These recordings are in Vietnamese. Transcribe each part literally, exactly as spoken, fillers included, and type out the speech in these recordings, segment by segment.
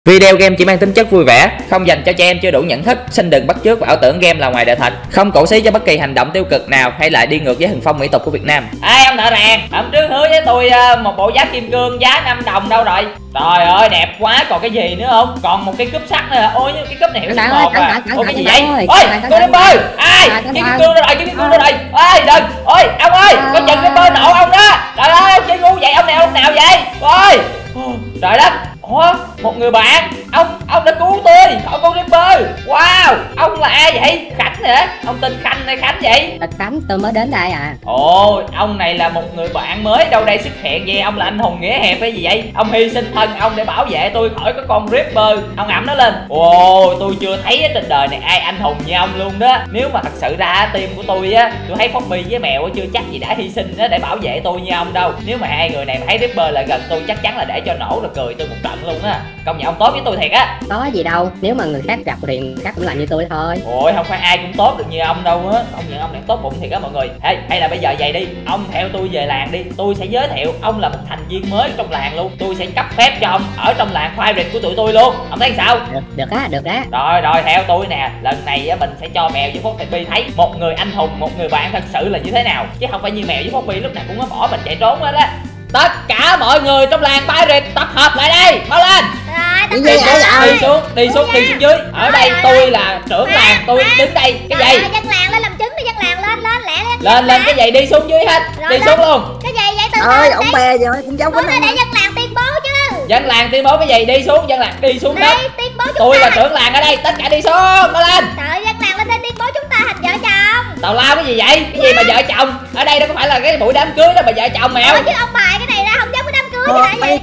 Video game chỉ mang tính chất vui vẻ, không dành cho trẻ em chưa đủ nhận thức. Xin đừng bắt chước và ảo tưởng game là ngoài đời thật. Không cổ xí cho bất kỳ hành động tiêu cực nào hay lại đi ngược với hình phong mỹ tục của Việt Nam. Ê ông thợ rèn, hôm trước hứa với tôi uh, một bộ giáp kim cương giá năm đồng đâu rồi? Trời ơi đẹp quá, còn cái gì nữa không? Còn một cái cúp sắt nữa. Ôi cái cúp này hiểu số một à. Ôi cái gì vậy? Ôi cô đem bơi. Ai? Kim cương đâu rồi? Kim cương đâu rồi? Ôi đừng. Ôi ông ơi, có chừng cái bơi nổ ông đó. Trời ơi ông chơi ngu vậy, ông nào ông nào vậy? Ôi trời đất. Ủa, một người bạn, ông ông đã cứu tôi khỏi con Ripper. Wow, ông là ai vậy? Khánh hả? Ông tên Khanh hay Khánh vậy? Tên Khánh, tôi mới đến đây à. Ồ, ông này là một người bạn mới đâu đây xuất hiện vậy? Ông là anh hùng nghĩa hiệp hay gì vậy? Ông hy sinh thân ông để bảo vệ tôi khỏi cái con Ripper. Ông ẵm nó lên. Ồ, tôi chưa thấy trên đời này ai anh hùng như ông luôn đó. Nếu mà thật sự ra team của tôi á, tôi thấy Poppy với mèo chưa chắc gì đã hy sinh để bảo vệ tôi như ông đâu. Nếu mà hai người này mà thấy Ripper lại gần tôi chắc chắn là để cho nổ rồi cười tôi một trận luôn á. Công nhận ông tốt với tôi thiệt á. Có gì đâu, nếu mà người khác gặp thì người khác cũng làm như tôi thôi. Ôi không phải ai cũng tốt được như ông đâu á. Ông nhận ông này tốt bụng thiệt á mọi người. Hay, hay là bây giờ vậy đi, ông theo tôi về làng đi. Tôi sẽ giới thiệu ông là một thành viên mới trong làng luôn. Tôi sẽ cấp phép cho ông ở trong làng pirate của tụi tôi luôn. Ông thấy sao? Được, được á, được á. Rồi rồi theo tôi nè. Lần này á, mình sẽ cho mèo với Poppy thấy một người anh hùng, một người bạn thật sự là như thế nào. Chứ không phải như mèo với Poppy lúc nào cũng có bỏ mình chạy trốn hết á. Tất cả mọi người trong làng pirate tập hợp lại đây, mau lên. Rồi, đi, đi xuống, đi xuống, đi xuống dưới. Ở đây tôi là trưởng làng, tôi đứng đây. Cái gì? Dân làng lên làm chứng đi, dân làng lên, lên lẹ lên. Lên lên cái gì đi xuống dưới hết. Đi xuống luôn. Cái gì vậy? Từ ơi ông bè rồi cũng giống cái để dân làng tuyên bố chứ. Dân làng tuyên bố cái gì? Đi xuống, dân làng đi xuống hết. Tuyên bố tôi là trưởng làng ở đây, tất cả đi xuống, mau lên. Trời, dân làng lên đây tuyên bố chúng ta thành vợ chồng. Tào lao cái gì vậy? Cái gì mà vợ chồng? Ở đây đâu có phải là cái buổi đám cưới đâu mà vợ chồng mèo. Chứ ông bài cái này ra không giống cái đám cưới như vậy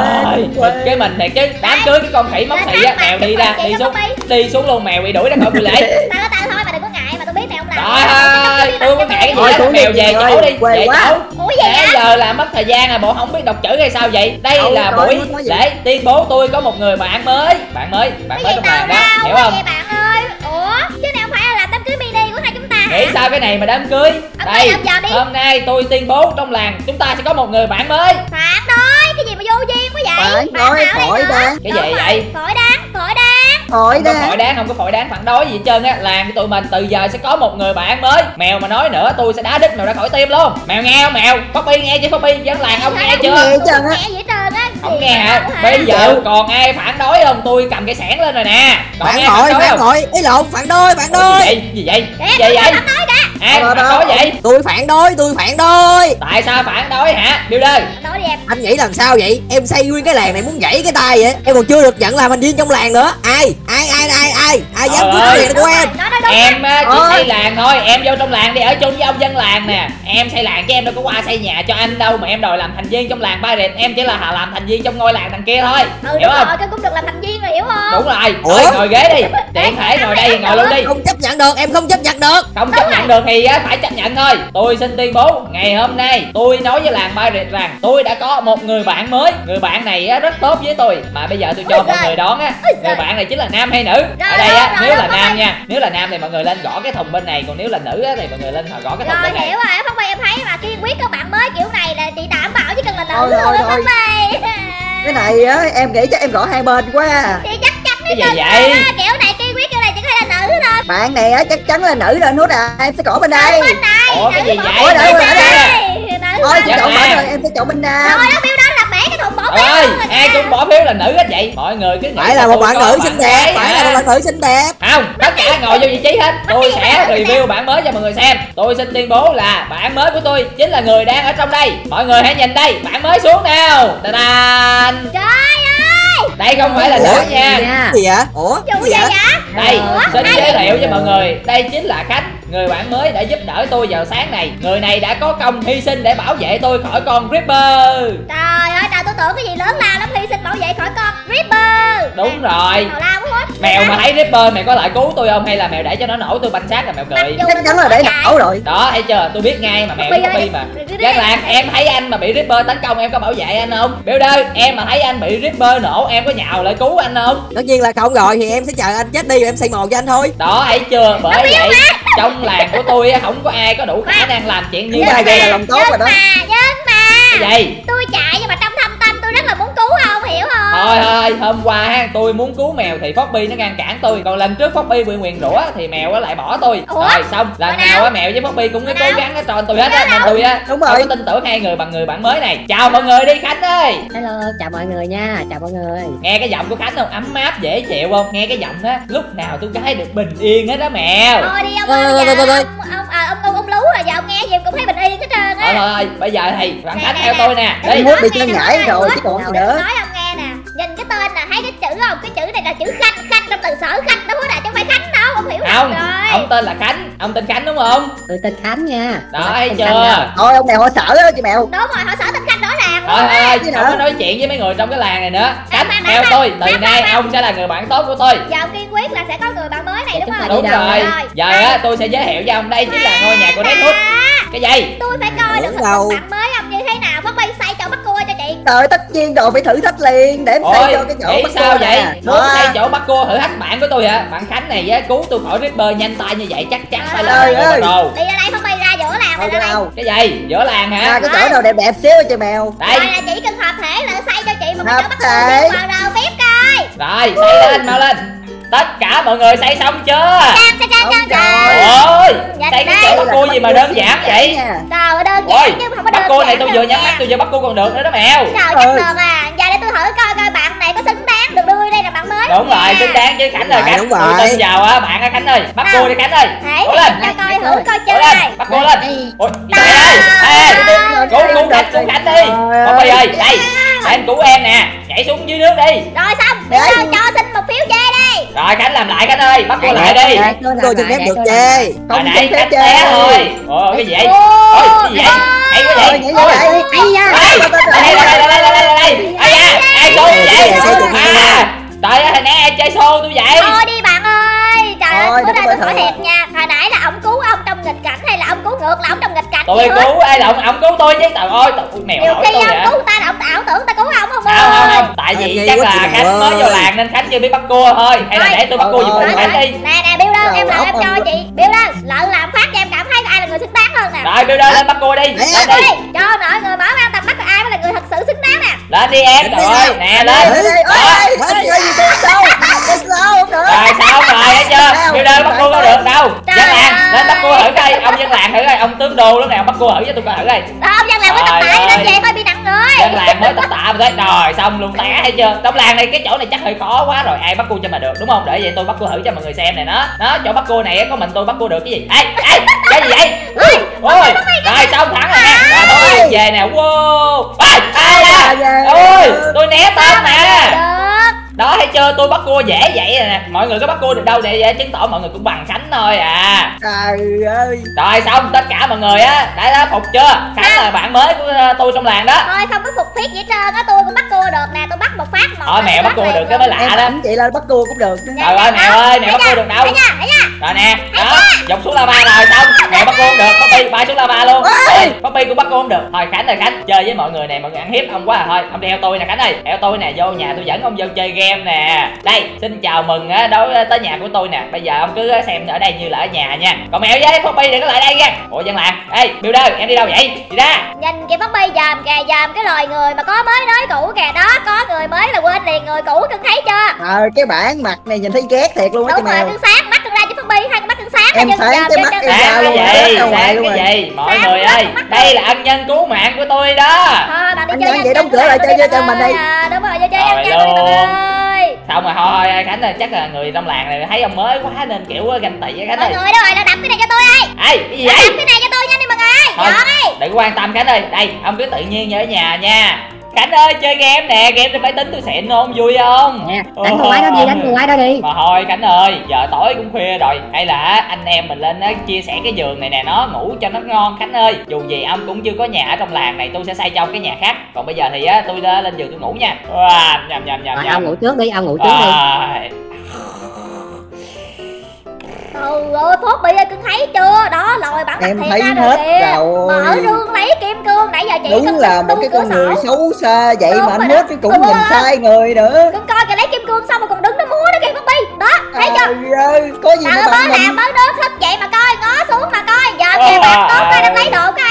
nè. Cái mình thiệt chứ, đám cưới cái con khỉ móc xì á, mèo đi ra, đi xuống. Đi xuống luôn, mèo bị đuổi ra khỏi buổi lễ. Tao tao thôi mà đừng có ngại mà tôi biết mày không làm. Trời ơi, tôi có ngại cái gì hết, mèo về chỗ đi, về chỗ. Ủa gì nãy giờ là mất thời gian à, bộ không biết đọc chữ hay sao vậy? Đây Đâu, là coi, buổi coi lễ tuyên bố tôi có một người bạn mới. Bạn mới, bạn mới trong làng đó, hiểu không? Vậy bạn ơi. Ủa, chứ này không phải là làm đám cưới mini của hai chúng ta hả? Nghĩ sao cái này mà đám cưới? Ông Đây, ơi, hôm nay tôi tuyên bố trong làng chúng ta sẽ có một người bạn mới. Phản đối, cái gì mà vô duyên quá vậy? Phản đối, phổi đáng. Cái gì vậy? Phổi đáng, phổi đáng. Phổi Không có đáng. phổi đáng, không có phổi đáng phản đối gì hết trơn á. Làng của tụi mình từ giờ sẽ có một người bạn mới. Mèo mà nói nữa tôi sẽ đá đít mèo ra khỏi tim luôn. Mèo nghe không mèo? Poppy nghe chứ Poppy? Dân làng ông nghe chưa? Nghe trơn á. Nghe gì hết trơn á. Không nghe hả? Bây giờ còn ai phản đối không? Tôi cầm cái xẻng lên rồi nè. Còn Phản nghe đối, phản đối phản không? đối, ý lộn, phản đối, phản đối. Gì vậy? Gì vậy? Kìa, Gì vậy? phản đối kìa. Ai phản đối vậy? Tôi phản đối, tôi phản đối. Tại sao phản đối hả? Điêu đây. Phản đối đi em. Anh nghĩ làm sao vậy? Em xây nguyên cái làng này muốn gãy cái tay vậy? Em còn chưa được nhận làm thành viên trong làng nữa. Ai? Ai ai ai ai? Ai dám cướp cái làng của em? Em chỉ xây làng thôi, em vô trong làng đi ở chung với ông dân làng nè. Em xây làng chứ em đâu có qua xây nhà cho anh đâu mà em đòi làm thành viên trong làng pirate. Em chỉ là làm thành viên trong ngôi làng đằng kia thôi. Ừ hiểu đúng không? rồi, cái cũng được làm thành viên rồi hiểu không? Đúng rồi. Ủa? Thôi ngồi ghế đi. Tiện thể ngồi đây ngồi luôn đi. Không chấp nhận được, em không chấp nhận được. Không chấp nhận được thì phải chấp nhận thôi. Tôi xin tuyên bố ngày hôm nay tôi nói với làng pirate rằng tôi đã có một người bạn mới. Người bạn này rất tốt với tôi. Mà bây giờ tôi cho mọi người đoán á, người bạn này chính là nam hay nữ? Ở đây á, nếu là nam nha, nếu là nam thì mọi người lên gõ cái thùng bên này, còn nếu là nữ á thì mọi người lên gõ cái thùng Rồi bên này. hiểu rồi, Phong Bì em thấy mà kiên quyết các bạn mới kiểu này là chị đảm bảo chỉ cần là Thôi, nữ thôi, thôi thôi. Phong Bì. Cái này á, em nghĩ chắc em gõ hai bên quá. Chị chắc chắn Cái gì cần vậy? là kiểu này kiên quyết kiểu này chỉ hay là nữ thôi. Bạn này á chắc chắn là nữ rồi nút à, em sẽ gõ bên đây. Bên này. Ủa cái gì nữ vậy? bỏ Nữ bên ở đây. Nữ Thôi bên chị Dạ chọn mà. bên rồi, em sẽ chọn bên nam. Rồi đó, Bill đó là bẻ cái thùng bỏ phiếu Ơi, luôn rồi ai kìa. cũng bỏ phiếu là nữ hết vậy. Mọi người cứ nghĩ Phải là một tôi bạn có nữ xinh đẹp, gái phải hả? là một bạn nữ xinh đẹp. Không, tất cả ngồi vô vị trí hết. Tôi sẽ review bạn mới cho mọi người xem. Tôi xin tuyên bố là bạn mới của tôi chính là người đang ở trong đây. Mọi người hãy nhìn đây, bạn mới xuống nào. Ta-da! Trời ơi. Đây không phải là nữ nha. Gì vậy? Ủa? Chủ Gì vậy vậy? hả? Đây, Ủa, xin ai giới vậy? thiệu với mọi người. Đây chính là Khánh, người bạn mới đã giúp đỡ tôi vào sáng này. Người này đã có công hy sinh để bảo vệ tôi khỏi con Ripper. Trời ơi, trời tôi tưởng cái gì lớn lao lắm, hy sinh bảo vệ khỏi con Ripper. Đúng rồi. Tào lao quá hết. Mèo mà thấy Ripper mày có lại cứu tôi không hay là mèo để cho nó nổ tôi banh xác là mèo cười? Mặc dù Chắc chắn là để nổ rồi. Đó thấy chưa, tôi biết ngay mà mèo Poppy với Poppy ơi, mà. đừng- đừng- Dân làng em thấy anh mà bị Ripper tấn công em có bảo vệ anh không? Builder em mà thấy anh bị Ripper nổ em có nhào lại cứu anh không? Tất nhiên là không rồi, thì em sẽ chờ anh chết đi rồi em xây mồ cho anh thôi. Đó thấy chưa, bởi vậy trong làng của tôi á, không có ai có đủ khả năng làm chuyện như Như vậy vậy. là lòng tốt rồi đó. mà, nhưng mà Cái gì? tôi chạy nhưng mà trong thâm tâm tôi rất là muốn cứu ông hiểu không? Thôi thôi, hôm qua ha, tôi muốn cứu mèo thì Poppy nó ngăn cản tôi. Còn lần trước Poppy bị nguyền rủa thì mèo á lại bỏ tôi. Ủa? Rồi xong, lần nào á mèo với Poppy cũng có cố gắng hết tròn tôi hết á, nên tôi á Đúng không rồi. có tin tưởng hai người bằng người bạn mới này. Chào mọi người đi Khánh ơi. Hello, chào mọi người nha, chào mọi người. Nghe cái giọng của Khánh không? Ấm áp dễ chịu không? Nghe cái giọng á, lúc nào tôi gái được bình yên hết đó mèo. Thôi đi ông Thôi, ơi, thôi, giờ thôi, thôi. ông ông à, ông ông ông lú rồi, giờ ông nghe gì cũng thấy bình yên hết trơn Thôi á. thôi, bây giờ thì bạn Nè, Khánh nè, theo nè. tôi nè. Để Đi. tôi Mốt bị nói chân nghe, nhảy nói rồi nghe, chứ còn nói gì nghe, nữa. nói ông nghe nè, nhìn cái tên nè, thấy cái chữ không? Cái chữ này là chữ Khanh, Khanh trong từ sở Khanh đó nè, chứ không phải Khánh đâu, ông hiểu Không, rồi. ông tên là Khánh, ông tên Khánh đúng không? Tôi tên Khánh nha. Đó, Tôi thấy tên chưa? Khánh nha. Thôi ông mèo họ sợ đó chị mèo. Đúng rồi, họ sở tên Khanh rõ ràng Thôi luôn thôi, á. không có nói chuyện với mấy người trong cái làng này nữa. Khánh, Khoan, theo khoan, tôi, từ khoan, nay khoan. ông sẽ là người bạn tốt của tôi. Giờ ông kiên quyết là sẽ có người bạn mới này đúng không? Đúng đi đâu rồi, Rồi. giờ á tôi sẽ giới thiệu cho ông, đây chính là ngôi nhà của Deathwood. Cái gì? Tôi phải coi được Đúng thực đâu. lực bạn mới ông như thế nào. Phát bay say cho bắt cua cho chị. Trời tất nhiên rồi, phải thử thách liền để em Ôi, xây cho cái chỗ nghĩ bắt sao cô vậy? nè. Muốn Đó. xây chỗ bắt cô thử thách bạn của tôi hả? Bạn Khánh này á, cứu tôi khỏi Ripper nhanh tay như vậy chắc chắn phải là Trời người ơi. bắt đầu. Đi ra đây Phát bay ra giữa làng Thôi này ra đây. nào. Cái gì? Giữa làng Ra hả? cái chỗ nào đẹp đẹp xíu chị mèo. Đây, Rồi là chỉ cần hợp thể là xây cho chị một cái Hợp chỗ bắt thể. cua vào đầu bếp coi. rồi, xây lên, mau lên. Tất cả mọi người xây xong chưa? Trang trang trang trang Đúng trang. Ôi, Nhìn xây cái đây. chỗ bắt cô gì mà đơn giản vậy? Nha. Trời ơi đơn Ôi, giản chứ không có đơn bắt cô này giản tôi đâu vừa nhắm nha. mắt tôi vừa bắt cô còn được nữa đó mèo. Trời chắc Ơi. được à. Giờ để tôi thử coi coi bạn này có xứng đáng được đưa đây là bạn mới. Đúng nha. rồi, xứng đáng chứ Khánh ơi, Đúng rồi, Khánh. đúng Tôi rồi. tin vào á bạn á Khánh ơi. Bắt Đâu? cô đi Khánh ơi. Thể Cố lên. hiện cho coi thử coi Cố chơi. lên, bắt cô lên. Ôi, gì vậy đây? Ê, cứu cứu Khánh, cứu Khánh đi. Bobby ơi, đây. Để em cứu em nè. Nhảy xuống dưới nước đi. Rồi xong, bây Đấy. giờ cho xin một phiếu chê đi. Rồi Khánh làm lại Khánh ơi, bắt cô lại đi. Tôi cho phép được chê. Hồi Không nãy cho phép Khánh chê. té thôi. Ôi, cái gì vậy? Ô, Ôi, cái gì vậy? Hay quá Rồi vậy? nhảy Ôi, vô đây. Ây da. đây, đây, đây, đây, đây, đây, đây, đây. Ây da, ai xô tôi vậy? Xe chụp hình À, trời ơi, hồi nãy ai chơi xô tôi vậy? Thôi đi bạn ơi. Trời ơi, Thôi, bữa nay đừng tôi có nói thử. thiệt nha. Hồi nãy là ông cứu ông trong nghịch cảnh hay là ông cứu ngược là ông trong nghịch cảnh? Tôi gì hết? cứu ai là ông, ông cứu tôi chứ. Trời ơi, tôi mèo Nhiều hỏi khi tôi ông vậy. cứu ta là ông ảo tưởng ta cứu ông không Không không ơi. không, tại Em vì nghi chắc quá là chị Khánh Mèo mới vô ơi. làng nên Khánh chưa biết bắt cua thôi. Hay là Thôi. để tôi bắt cua giùm Thôi, cùng thôi. Khánh đi. Nè nè Builder em Đầu làm óc em cho ông- chị Builder lợn làm phát cho em cảm thấy ai là người xứng đáng hơn nè. Rồi Builder lên bắt cua đi. Đấy, Lên Đi đi. cho mọi người mở mang tầm mắt coi ai mới là người thật sự xứng đáng nè. Lên đi em. Trời ơi, nè lên. Ê, ê, Đó. ê, ê, ê, gì vậy? Sao? Sao không được? Rồi xong rồi thấy chưa? Builder bắt cua có được đâu. Trời Dân làng ơi. lên bắt cua thử coi. Ông dân làng thử coi. Ông tướng đô lúc nào bắt cua thử cho tôi coi thử coi. Đó ông dân làm mới tập Trời tại nên ơi. về thôi bị nặng rồi. Dân làng mới tập tạ mà thấy rồi xong luôn té thấy chưa? Trong làng này cái chỗ này chắc hơi khó quá rồi, ai bắt cua cho mà được đúng không? Để vậy tôi bắt cua thử cho mọi người xem này nó. Đó, chỗ bắt cua này á, có mình tôi bắt cua được cái gì? Ê, ê, cái gì vậy? Ôi, rồi xong thẳng rồi nè. Rồi tôi về nè. Wow. Ê, ai da. Ôi, tôi né tên nè. Được. Đó thấy chưa, tôi bắt cua dễ vậy rồi nè. Mọi người có bắt cua được đâu để chứng tỏ mọi người cũng bằng Khánh thôi à. Trời ơi. Rồi xong tất cả mọi người á đã, đã phục chưa? Khánh là bạn mới của uh, tôi trong làng đó. Thôi không có phục phiết gì hết trơn á, tôi cũng bắt cua được nè, tôi bắt một phát một. Thôi mẹ bắt cua được cái mới lạ Em đó. ảnh chị lên bắt cua cũng được chứ. Trời ơi mẹ ơi, mẹ bắt cua được đâu? Thấy nha, thấy nha. Rồi nè, đó, dọc xuống lava rồi xong, mẹ bắt cua không được, Poppy bay xuống lava luôn. Rồi, Poppy cũng bắt cua không được. Thôi Khánh ơi Khánh, chơi với mọi người này, mọi người ăn hiếp ông quá à. Thôi, ông theo tôi nè Khánh ơi, theo tôi nè, vô nhà tôi dẫn ông vô chơi game nè. Đây, xin chào mừng á đối tới nhà của tôi nè. Bây giờ ông cứ xem ở đây như là ở nhà nha. Còn mèo với Poppy đừng có lại đây nha. Ủa dân làng, ê Builder, em đi đâu vậy? Đi ra. Nhìn kìa Poppy dòm kìa, dòm cái loài người mà có mới nói cũ kìa. Đó, có người mới là quên liền người cũ, cưng thấy chưa? Ờ cái bản mặt này nhìn thấy ghét thiệt luôn á chị Đúng rồi, mèo. cưng sáng, mắt cưng ra cho Poppy, hai con mắt cưng sáng. Em Dân sáng dòm cái cho mắt cho em sáng. ra Sáng luôn cái rồi, gì? rớt ra ngoài Sáng luôn cái rồi. gì? Mọi Sáng người rớt ơi, mắt đây là ân nhân cứu mạng của tôi đó. Thôi bạn đi Anh chơi Nhân dân vậy đóng dân cửa lại của chơi bạn cho mình đi. à, đúng rồi, vô chơi Rồi dân dân của luôn. bạn ơi. Xong rồi thôi thôi Khánh ơi, chắc là người trong làng này thấy ông mới quá nên kiểu ganh tị với Khánh Mọi ơi. người đâu rồi, là đập cái này cho tôi ơi. Ê, cái gì Đập vậy? cái này cho tôi nha đi mọi người ơi. Thôi, Dọn đi. đừng quan tâm Khánh ơi, đây ông cứ tự nhiên như ở nhà nha. Khánh ơi chơi game nè, game trên máy tính tôi xịn không, vui không? Nè, đánh con quái đó đi, đánh con quái đó đi. Mà thôi Khánh ơi, giờ tối cũng khuya rồi, hay là anh em mình lên á chia sẻ cái giường này nè, nó ngủ cho nó ngon. Khánh ơi, dù gì ông cũng chưa có nhà ở trong làng này, tôi sẽ xây cho ông cái nhà khác. Còn bây giờ thì á tôi lên giường tôi ngủ nha. Wow, nhầm nhầm nhầm Rồi nhầm. ông ngủ trước đi, ông ngủ trước đi. À, Trời ơi, Phốt bị ơi, cưng thấy chưa? Đó, lòi bản Em mặt thấy thiệt ra hết rồi kìa. rồi. Mở rương lấy kim cương, nãy giờ chị Đúng cưng là đục một đu cái cửa con người sổ. xấu xa vậy Đúng mà anh rồi Mốt đó. cũng Đúng nhìn rồi. sai người nữa. Cưng coi kìa, lấy kim cương xong mà còn đứng nó múa nó kìa Phốt Bi. Đó, thấy chưa? Trời ơi, có gì Bạn mà ơi, bớ bạn hàng mình. bớ nước thức vậy mà coi, ngó xuống mà coi. Giờ kìa bạn tốt ra đang lấy đồ của ai kìa ủa, kìa.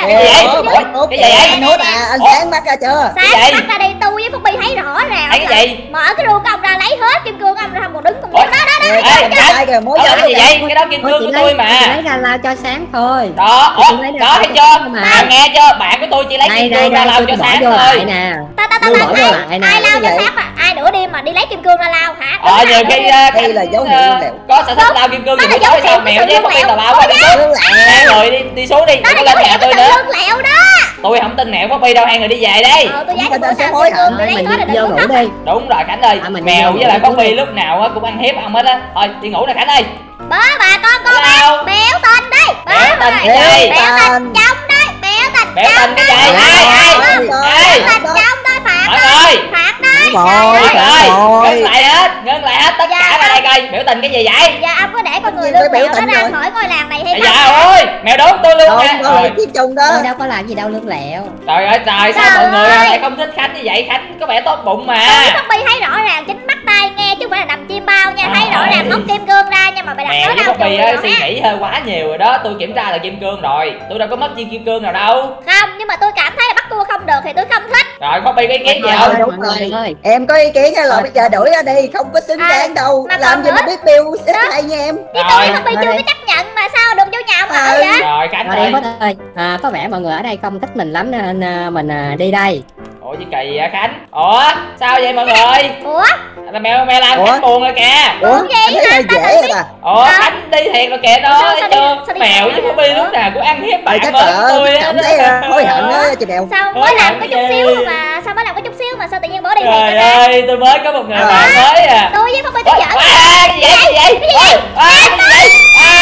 cái gì vậy? Ủa, Cái gì vậy? anh Út à, anh sáng mắt ra chưa? Sáng bắt ra đi, tôi với Phúc Bi thấy rõ ràng. Thấy cái gì? Mở cái rương của ông ra lấy hết kim cương ông ra, không còn đứng còn Ủa? đứng đó đó đó. Ê, Ê, anh Khánh, trai kìa, mối Ủa, giỡn cái gì kìa. vậy? Cái đó kim Ôi, cương chị của lấy- tôi chị mà. lấy ra lao cho sáng thôi. Đó, Chị ủa, lấy ra đó lao thấy cho chưa? sáng mà. Bạn nghe chưa? Bạn của tôi chỉ lấy Đây kim đây cương ra đây lau tôi cho bỏ sáng vô lại thôi. nè. Ta ta ta Tôi ta bỏ vô ai, lại nè. ai lao cho Vậy? sáng mà ai nửa đêm mà đi lấy kim cương ra lao hả? Ờ, Đúng nhiều rồi, khi nửa uh, đêm. Đây là dấu hiệu uh, lẹo. có sở thích lao kim cương Đó gì là buổi dấu tối hiệu sao của mèo sự với lương Phúc Bi lẹo. tào lao qua đi trước. Lương Hai lẹo. người đi đi xuống đi, Đó đừng là có dấu lên nhà hiệu của tôi sự nữa. lương lẹo đó. Tôi không tin mèo Phúc Bi đâu, hai người đi về đi. Ờ tôi giá Chúng cho ta bữa sẽ nào hối kim cương hận. tôi lấy Mình hết rồi đi đừng vô có ngủ khóc. đi. Đúng rồi Khánh ơi, À, mình mèo đi với lại ngủ Phúc Bi đi. lúc nào á cũng ăn hiếp ông hết á. Thôi đi ngủ nè Khánh ơi. Bớ bà con con Hello. bác béo tình đây. Bớ Béo bà. tình cái gì? Béo tình chồng đây. Béo tình Béo chồng tình cái đây. gì? Ai ai? Ai? Béo tình chồng tôi phạt Mọi đây. người. Phạt đây. Mọi Mọi người. Trời ơi. người, rồi. ngưng lại hết, ngưng lại hết tất Dạ. cả ra đây coi. Biểu tình cái gì vậy? Dạ ông có để con người Với lương béo lẹo nó tình ra rồi. khỏi ngôi làng này hay Dạ không? ơi, mèo đốn tôi luôn Không, nè. đó là Rồi. chiếc chung đó. Tôi đâu có làm gì đâu lương lẹo. Trời ơi trời, sao Trời mọi người ơi. lại không thích Khánh như vậy? Khánh có vẻ tốt bụng Tôi mà. Phúc Bi thấy rõ ràng chính mắt tay nghe chứ không phải là nằm chim bao nha. Thấy rõ Trời ràng ơi. móc kim cương ra nhưng mà mày đặt Mèo nó với đâu Phúc Bi chùi á, rồi suy ha. nghĩ hơi quá nhiều rồi đó. Tôi kiểm tra là kim cương rồi. Tôi đâu có mất viên kim cương nào đâu. Không, nhưng mà tôi cảm thấy là bắt cua không được thì tôi không thích. Rồi Phúc Bi có ý kiến gì Thôi, không? thôi, Đúng mọi người rồi. ơi. Em có ý kiến là bây giờ đuổi ra đi, không có xứng À, đáng đâu. mà Làm còn gì mà nữa. biết bill xếp Đó. hay nha em. Với Rồi. tôi với Phúc Bi Thôi chưa đi. có chấp nhận mà sao đừng vô nhà ông ở Ừ. vậy? Rồi Khánh Thôi đi ơi. Phúc ơi. À, có vẻ mọi người ở đây không thích mình lắm nên à, mình à, đi đây. Ủa gì kỳ vậy Khánh? Ủa sao vậy mọi người? Ủa? Là mèo mèo làm Ủa? Khánh buồn rồi kìa. Ủa, Buồn gì anh thấy hả? hơi Ta dễ tự rồi ta. Ủa Hả? Khánh đi thiệt rồi kìa đó. Sao- sao Thấy đi- chưa? sao đi Mèo hả? với Phúc Bi lúc nào cũng ăn hiếp Ê, bạn chắc mới cỡ tôi á. cảm thấy ờ, hối hận á chị Mèo. Sao Hối mới làm hận có cái chút gì? xíu mà sao mới làm có chút xíu mà sao tự nhiên bỏ đi thiệt Trời vậy ta? ơi, tôi mới có một người Ờ. bạn mới à. Tôi với Phúc Bi Ôi, tôi giỡn. à, cái gì vậy? Cái gì vậy? Ôi, à, cái gì vậy?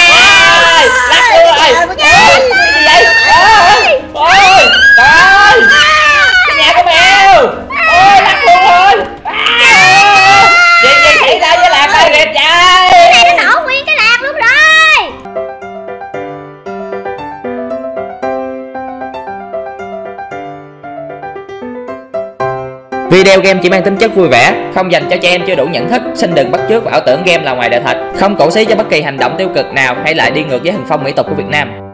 À, lắc tôi rồi. Ê, Ôi, cái gì vậy? Ôi, ôi, trời ơi. Cái nhà của mèo. Ôi, lắc luôn rồi. À, chuyện gì xảy ra với làng đây kìa Cái trời. này nó nổ nguyên cái làng luôn rồi. Video game chỉ mang tính chất vui vẻ, không dành cho trẻ em chưa đủ nhận thức. Xin đừng bắt chước và ảo tưởng game là ngoài đời thật. Không cổ xí cho bất kỳ hành động tiêu cực nào hay lại đi ngược với hình phong mỹ tục của Việt Nam.